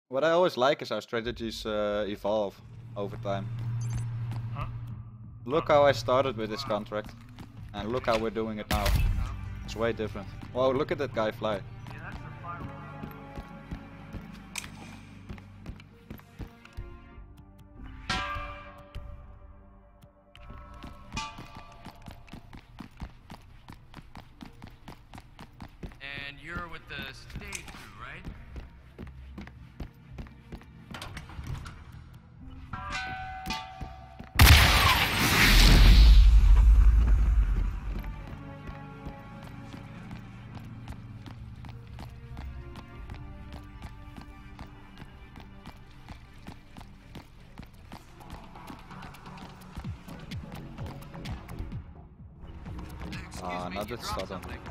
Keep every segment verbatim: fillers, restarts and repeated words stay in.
What I always like is how strategies uh, evolve over time. Huh? Look how I started with this contract, and look how we're doing it now. It's way different. Whoa, look at that guy fly. Yeah, that's the firewall. And you're with the stage crew, right? Ah, me, not you that dropped sudden. something.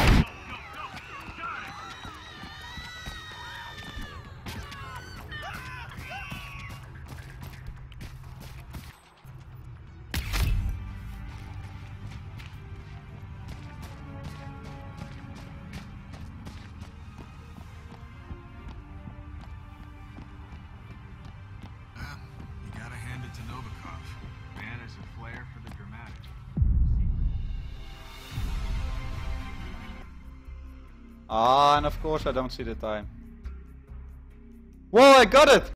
Well, you gotta hand it to Novikov. Man has a flair for the dramatic. Ah, and of course I don't see the time. Whoa, I got it!